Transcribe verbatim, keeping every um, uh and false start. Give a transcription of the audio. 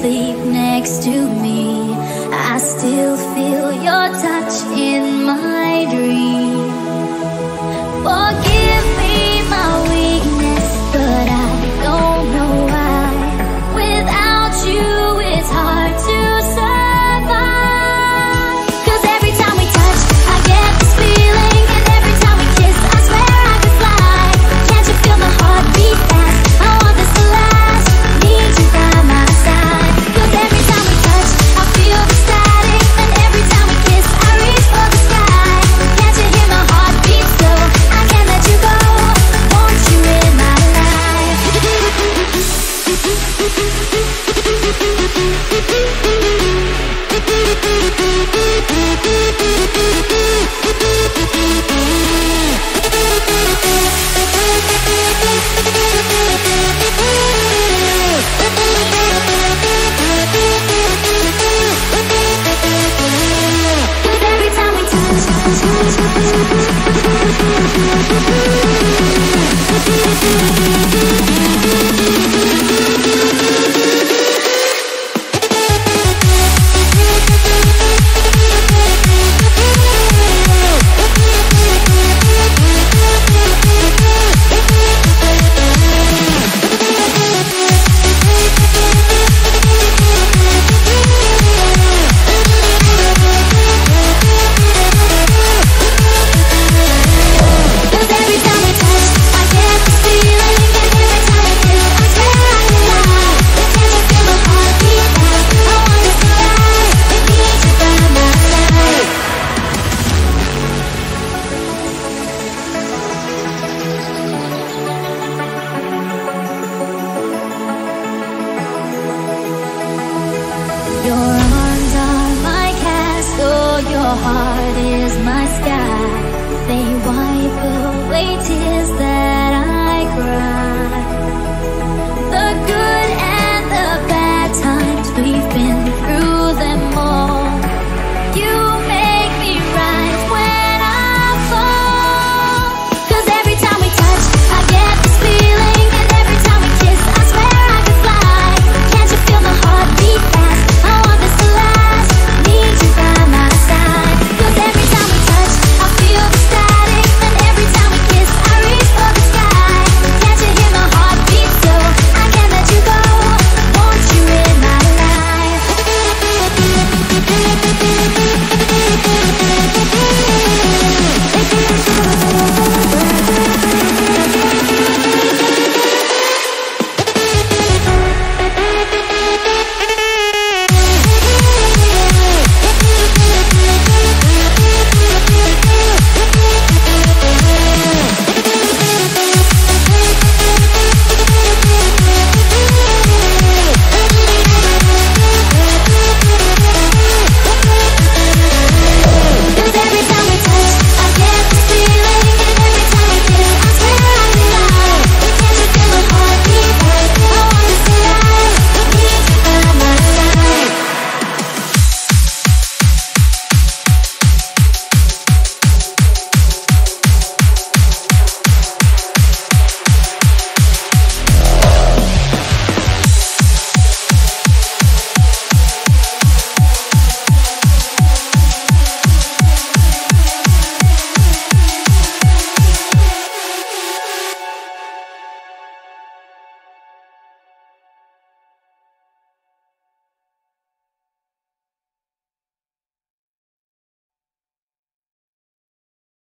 sleep next to me, I still feel your touch in my dream. Forgive me my weakness, but I don't know why. Without you, it's hard to survive. 'Cause every time we touch, I get this feeling, and every time we kiss, I swear I could fly. Can't you feel my heart beat fast? I want this to last. Need you by my side. 'Cause every time we touch, I feel the static, and every time we kiss, I reach for the sky. Can't you hear my heart beat still? I can't let you go. Want you in my life. With every time we touch, your arms are my castle, your heart is my sky. They wipe away tears that I cry.